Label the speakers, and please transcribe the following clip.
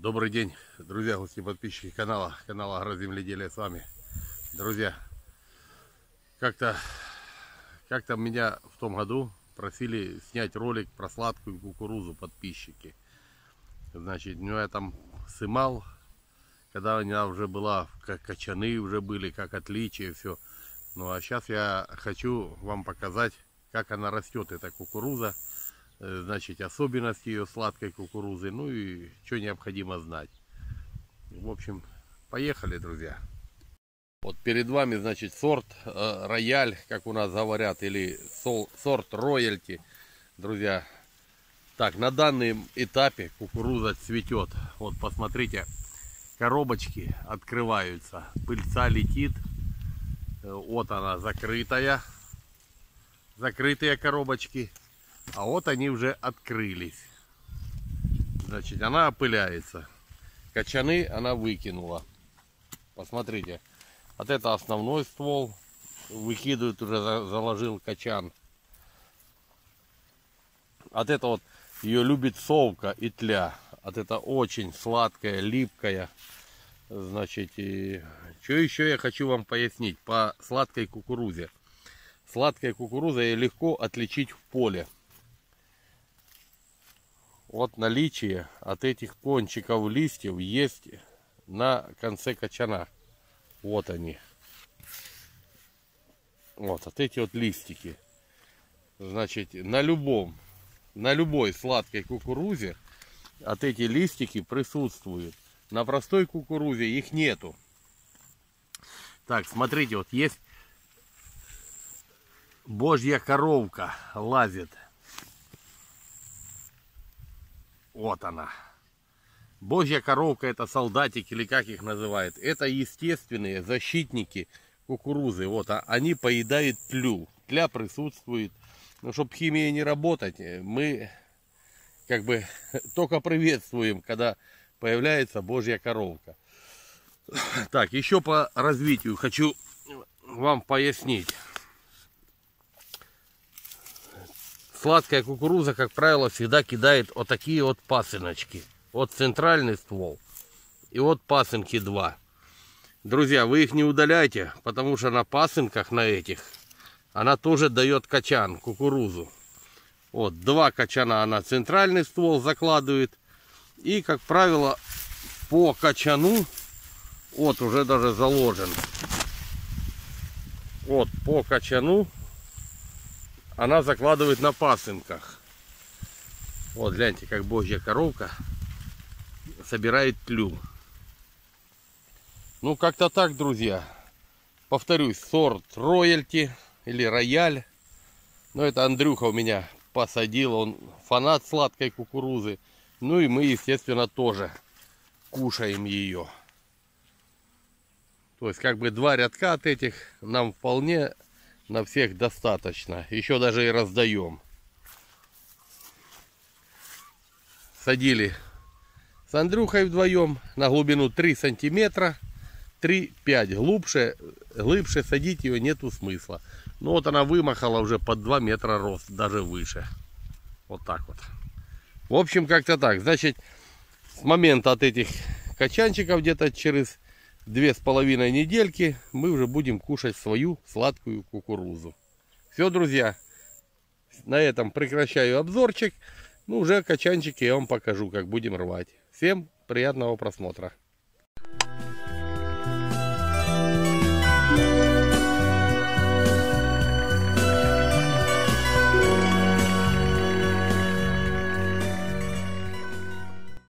Speaker 1: Добрый день, друзья, гости, подписчики канала Агроземледелие с вами. Друзья, как-то меня в том году просили снять ролик про сладкую кукурузу подписчики. Значит, ну я там снимал, когда она уже была, как качаны уже были, как отличие, все. Ну а сейчас я хочу вам показать, как она растет, эта кукуруза. Значит, особенности ее сладкой кукурузы, ну и что необходимо знать. В общем, поехали, друзья. Вот перед вами, значит, сорт рояль, как у нас говорят, или сорт рояльти, друзья. Так, на данном этапе кукуруза цветет. Вот посмотрите, коробочки открываются, пыльца летит. Вот она закрытая, закрытые коробочки. А вот они уже открылись. Значит, она опыляется. Качаны она выкинула. Посмотрите. Вот это основной ствол. Выкидывает, уже заложил качан. Вот это вот ее любит совка и тля. Вот это очень сладкая, липкая. Значит, и что еще я хочу вам пояснить по сладкой кукурузе. Сладкая кукуруза ее легко отличить в поле. Вот наличие от этих кончиков листьев есть на конце качана. Вот они. Вот эти вот листики. Значит, на любой сладкой кукурузе от эти листики присутствуют. На простой кукурузе их нету. Так, смотрите, вот есть божья коровка лазит. Вот она. Божья коровка — это солдатик, или как их называют. Это естественные защитники кукурузы. Вот, они поедают тлю. Тля присутствует. Но чтобы химией не работать, мы как бы только приветствуем, когда появляется божья коровка. Так, еще по развитию хочу вам пояснить. Сладкая кукуруза, как правило, всегда кидает вот такие вот пасыночки. Вот центральный ствол и вот пасынки два. Друзья, вы их не удаляйте, потому что на пасынках, на этих, она тоже дает качан, кукурузу. Вот, два качана она центральный ствол закладывает. И, как правило, по качану, вот уже даже заложен. Вот по качану она закладывает на пасынках. Вот, гляньте, как божья коровка собирает тлю. Ну, как-то так, друзья. Повторюсь, сорт рояльти или рояль. Но это Андрюха у меня посадил. Он фанат сладкой кукурузы. Ну и мы, естественно, тоже кушаем ее. То есть, как бы два рядка от этих нам вполне на всех достаточно. Еще даже и раздаем. Садили с Андрюхой вдвоем на глубину 3 сантиметра. 3-5. Глубже садить ее нету смысла. Ну вот она вымахала уже под 2 метра рост. Даже выше. Вот так вот. В общем, как-то так. Значит, с момента от этих качанчиков где-то через 2,5 недельки мы уже будем кушать свою сладкую кукурузу. Все, друзья, на этом прекращаю обзорчик. Ну, уже качанчики я вам покажу, как будем рвать. Всем приятного просмотра.